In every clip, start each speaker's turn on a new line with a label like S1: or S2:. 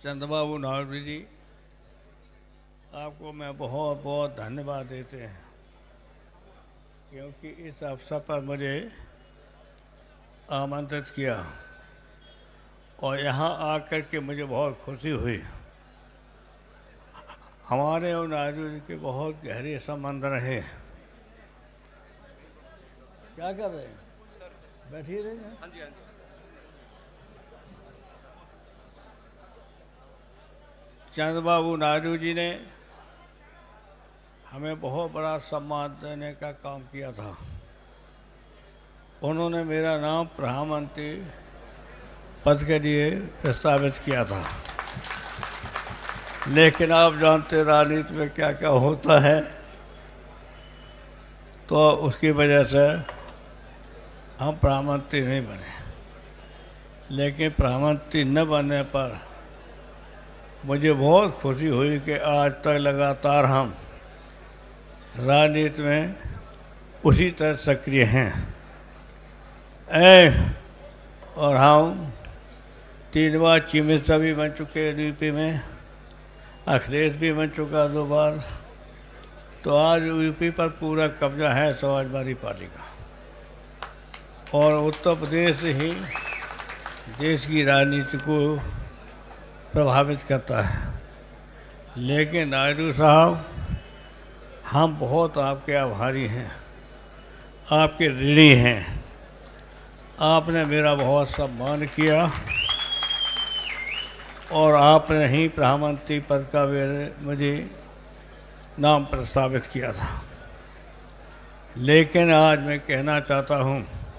S1: चंद्रबाबू नायडू जी, आपको मैं बहुत बहुत धन्यवाद देते हैं, क्योंकि इस अवसर पर मुझे आमंत्रित किया और यहाँ आकर के मुझे बहुत खुशी हुई। हमारे और नायडू जी के बहुत गहरे संबंध रहे। क्या कर रहे हैं? बैठिए रहे हैं।
S2: हाँ जी, हाँ जी।
S1: चंद्रबाबू नायडू जी ने हमें बहुत बड़ा सम्मान देने का काम किया था। उन्होंने मेरा नाम प्रधानमंत्री पद के लिए प्रस्तावित किया था, लेकिन आप जानते राजनीति में क्या क्या होता है, तो उसकी वजह से हम प्रधानमंत्री नहीं बने। लेकिन प्रधानमंत्री न बनने पर मुझे बहुत खुशी हुई कि आज तक लगातार हम राजनीति में उसी तरह सक्रिय हैं। और हम 3 बार चीफ मिनिस्टर भी बन चुके हैं यूपी में, अखिलेश भी बन चुका 2 बार। तो आज यूपी पर पूरा कब्जा है समाजवादी पार्टी का, और उत्तर प्रदेश ही देश की राजनीति को प्रभावित करता है। लेकिन नायडू साहब, हम बहुत आपके आभारी हैं, आपके ऋणी हैं। आपने मेरा बहुत सम्मान किया और आपने ही प्रधानमंत्री पद का मुझे नाम प्रस्तावित किया था। लेकिन आज मैं कहना चाहता हूं,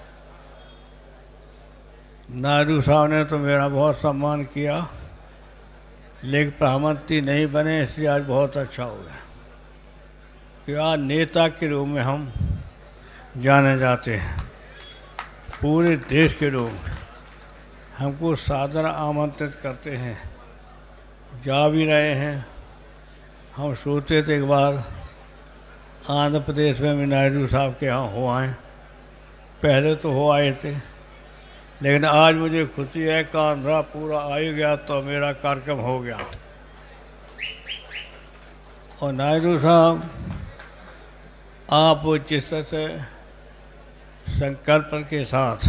S1: नायडू साहब ने तो मेरा बहुत सम्मान किया, लेकिन प्रधानमंत्री नहीं बने, इसलिए आज बहुत अच्छा हो गया कि आज नेता के रूप में हम जाने जाते हैं। पूरे देश के लोग हमको सादर आमंत्रित करते हैं, जा भी रहे हैं। हम सोचते थे एक बार आंध्र प्रदेश में भी नायडू साहब के यहाँ हो आए, पहले तो हो आए थे, लेकिन आज मुझे खुशी है कि आंध्रा पूरा आ ही गया तो मेरा कार्यक्रम हो गया। और नायडू साहब, आप जिस तरह से संकल्प के साथ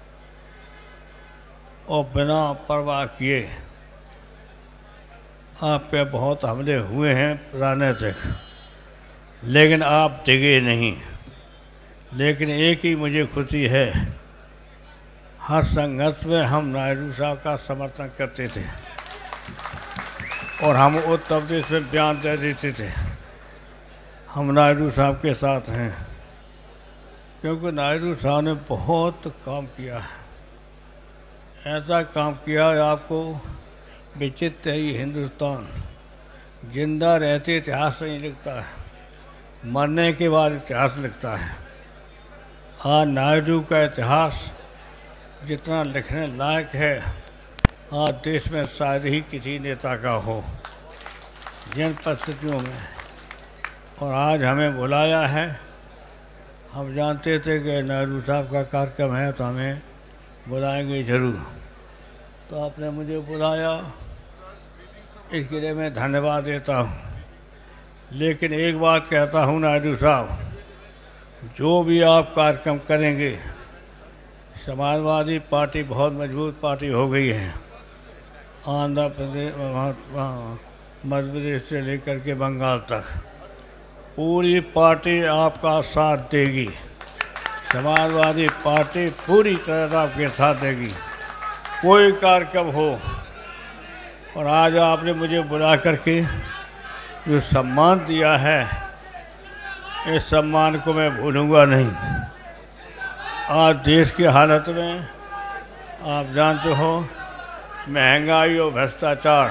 S1: और बिना परवाह किए, आप पे बहुत हमले हुए हैं राजनीतिक, लेकिन आप डिगे नहीं। लेकिन एक ही मुझे खुशी है, हर संघर्ष में हम नायडू साहब का समर्थन करते थे और हम उत्तर प्रदेश में बयान दे देते थे हम नायडू साहब के साथ हैं, क्योंकि नायडू साहब ने बहुत काम किया है। ऐसा काम किया है, आपको विचित्र है ये हिंदुस्तान, जिंदा रहते इतिहास नहीं लिखता है, मरने के बाद इतिहास लिखता है। आज नायडू का इतिहास जितना लिखने लायक है, आज देश में शायद ही किसी नेता का हो, जिन परिस्थितियों में। और आज हमें बुलाया है, हम जानते थे कि नायडू साहब का कार्यक्रम है तो हमें बुलाएंगे जरूर, तो आपने मुझे बुलाया, इसके लिए मैं धन्यवाद देता हूँ। लेकिन एक बात कहता हूँ नायडू साहब, जो भी आप कार्यक्रम करेंगे, समाजवादी पार्टी बहुत मजबूत पार्टी हो गई है, आंध्र प्रदेश, मध्य प्रदेश से लेकर के बंगाल तक पूरी पार्टी आपका साथ देगी। समाजवादी पार्टी पूरी तरह आपके साथ देगी, कोई कार्यक्रम हो। और आज आपने मुझे बुला करके जो सम्मान दिया है, इस सम्मान को मैं भूलूंगा नहीं। आज देश की हालत में आप जानते हो, महंगाई और भ्रष्टाचार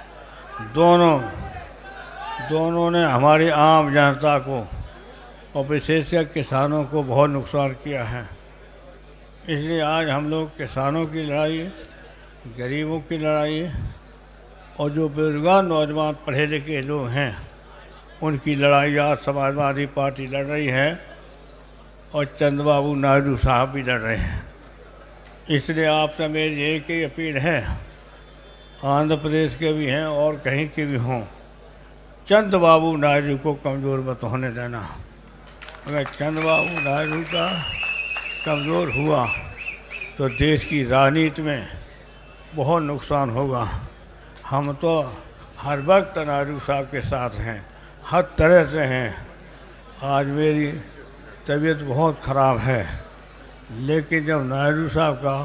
S1: दोनों ने हमारी आम जनता को और विशेषकर किसानों को बहुत नुकसान किया है। इसलिए आज हम लोग किसानों की लड़ाई, गरीबों की लड़ाई और जो बेरोजगार नौजवान पढ़े लिखे लोग हैं, उनकी लड़ाई आज समाजवादी पार्टी लड़ रही है और चंद्रबाबू नायडू साहब भी लड़ रहे हैं। इसलिए आपसे मेरी एक ही अपील है, आंध्र प्रदेश के भी हैं और कहीं के भी हों, चंद्रबाबू नायडू को कमज़ोर मत होने देना। अगर चंद्रबाबू नायडू का कमज़ोर हुआ तो देश की राजनीति में बहुत नुकसान होगा। हम तो हर वक्त नायडू साहब के साथ हैं, हर तरह से हैं। आज मेरी तबीयत बहुत ख़राब है, लेकिन जब नायडू साहब का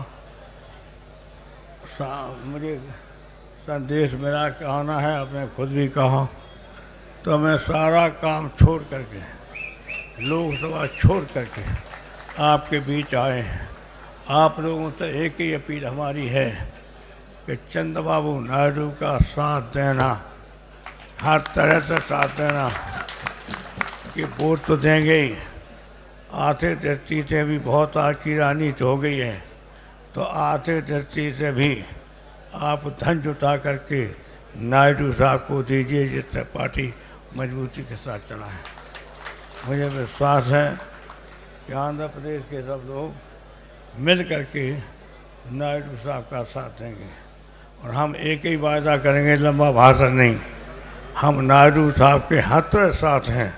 S1: मुझे संदेश मिला कि आना है, आपने खुद भी कहा, तो मैं सारा काम छोड़ करके, लोकसभा छोड़ करके आपके बीच आए हैं। आप लोगों से एक ही अपील हमारी है कि चंद्रबाबू नायडू का साथ देना, हर तरह से साथ देना। कि वोट तो देंगे ही, आर्थिक दृष्टि से भी बहुत आज की राजनीति हो गई है, तो आर्थिक दृष्टि से भी आप धन जुटा करके नायडू साहब को दीजिए, जिससे पार्टी मजबूती के साथ चला है। मुझे विश्वास है कि आंध्र प्रदेश के सब लोग मिल करके नायडू साहब का साथ देंगे। और हम एक ही वायदा करेंगे, लंबा भाषण नहीं, हम नायडू साहब के हर तरह साथ हैं।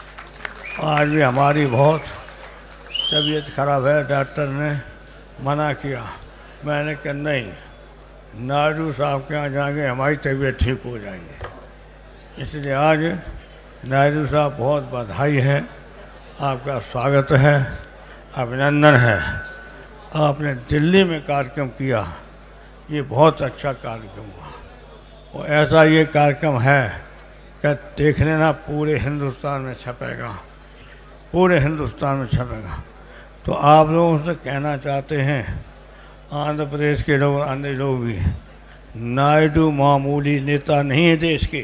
S1: आज भी हमारी बहुत तबीयत खराब है, डॉक्टर ने मना किया, मैंने कहा नहीं, नायडू साहब के यहाँ जाएंगे, हमारी तबीयत ठीक हो जाएगी। इसलिए आज नायडू साहब बहुत बधाई है, आपका स्वागत है, अभिनंदन है। आपने दिल्ली में कार्यक्रम किया, ये बहुत अच्छा कार्यक्रम हुआ। और ऐसा ये कार्यक्रम है कि देख लेना पूरे हिंदुस्तान में छपेगा, पूरे हिंदुस्तान में छपेगा। तो आप लोगों से कहना चाहते हैं, आंध्र प्रदेश के लोग, अन्य लोग भी, नायडू मामूली नेता नहीं है देश के,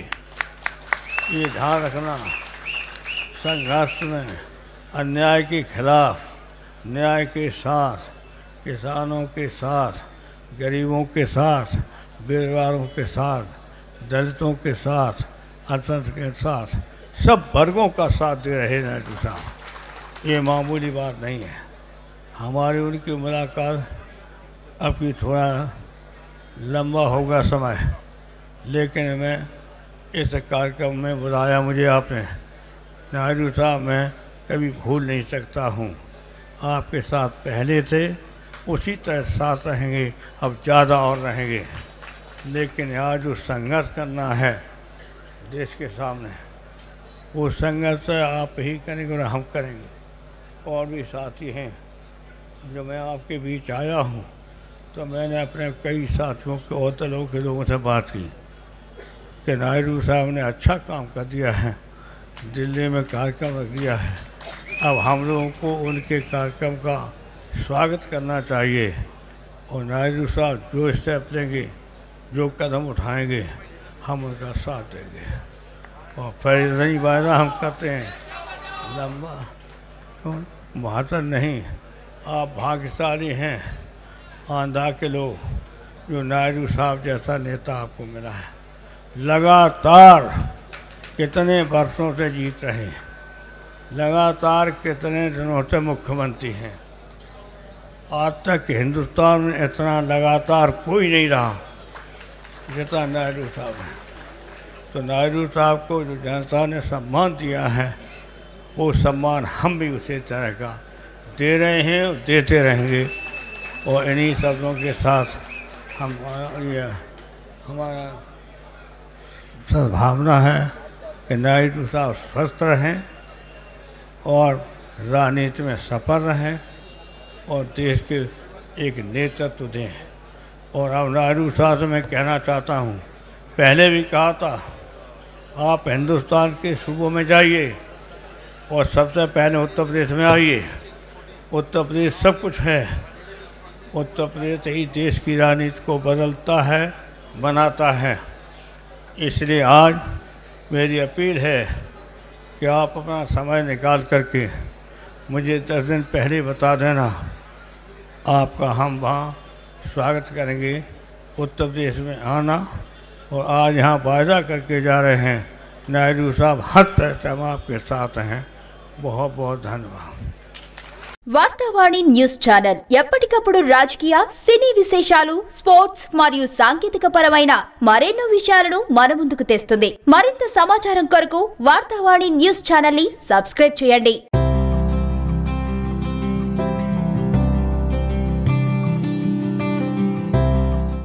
S1: ये ध्यान रखना। संघर्ष में अन्याय के खिलाफ, न्याय के साथ, किसानों के साथ, गरीबों के साथ, बेरोजगारों के साथ, दलितों के साथ, अल्पसंख्यकों के साथ, सब वर्गों का साथ दे रहे नायडू साहब। ये मामूली बात नहीं है। हमारी उनकी मुलाकात अब की थोड़ा लंबा होगा समय, लेकिन मैं इस कार्यक्रम में बुलाया मुझे आपने, नायडू साहब मैं कभी भूल नहीं सकता हूँ। आपके साथ पहले थे, उसी तरह साथ रहेंगे, अब ज़्यादा और रहेंगे। लेकिन आज जो संघर्ष करना है देश के सामने, वो संघर्ष आप ही करेंगे और हम करेंगे। और भी साथी हैं। जो मैं आपके बीच आया हूँ तो मैंने अपने कई साथियों के और लोगों से बात की कि नायडू साहब ने अच्छा काम कर दिया है, दिल्ली में कार्यक्रम रख दिया है। अब हम लोगों को उनके कार्यक्रम का स्वागत करना चाहिए और नायडू साहब जो स्टेप लेंगे, जो कदम उठाएंगे, हम उनका साथ देंगे। और फिर नहीं वायदा हम करते हैं, लंबा बहादुर नहीं। आप भाग्यशाली हैं आंध्रा के लोग, जो नायडू साहब जैसा नेता आपको मिला है। लगातार कितने वर्षों से जीत रहे हैं, लगातार कितने दिनों से मुख्यमंत्री हैं। आज तक हिंदुस्तान में इतना लगातार कोई नहीं रहा जितना नायडू साहब है। तो नायडू साहब को जो जनता ने सम्मान दिया है, वो सम्मान हम भी उसी तरह का दे रहे हैं और देते रहेंगे। और इन्हीं शब्दों के साथ हमारा सद्भावना है कि नायडू साहब स्वस्थ रहें और राजनीति में सफल रहें और देश के एक नेतृत्व दें। और अब नायडू साहब से मैं कहना चाहता हूँ, पहले भी कहा था, आप हिंदुस्तान के सूबों में जाइए और सबसे पहले उत्तर प्रदेश में आइए। उत्तर प्रदेश सब कुछ है। उत्तर प्रदेश ही देश की राजनीति को बदलता है, बनाता है। इसलिए आज मेरी अपील है कि आप अपना समय निकाल करके मुझे 10 दिन पहले बता देना, आपका हम वहाँ स्वागत करेंगे। उत्तर प्रदेश में आना, और आज यहाँ वायदा करके जा रहे हैं नायडू साहब हर तरह से हम आपके साथ हैं। बहुत बहुत धन्यवाद।
S2: వార్తావాణి న్యూస్ ఛానల్ ఎప్పటికప్పుడు రాజకీయ, సినీ విశేషాలు, స్పోర్ట్స్ మరియు సాంకేతిక పరమైన మరెన్నో విషయాలను మన ముందుకు తెస్తుంది. మరింత సమాచారం కొరకు వార్తావాణి న్యూస్ ఛానల్ ని సబ్స్క్రైబ్ చేయండి.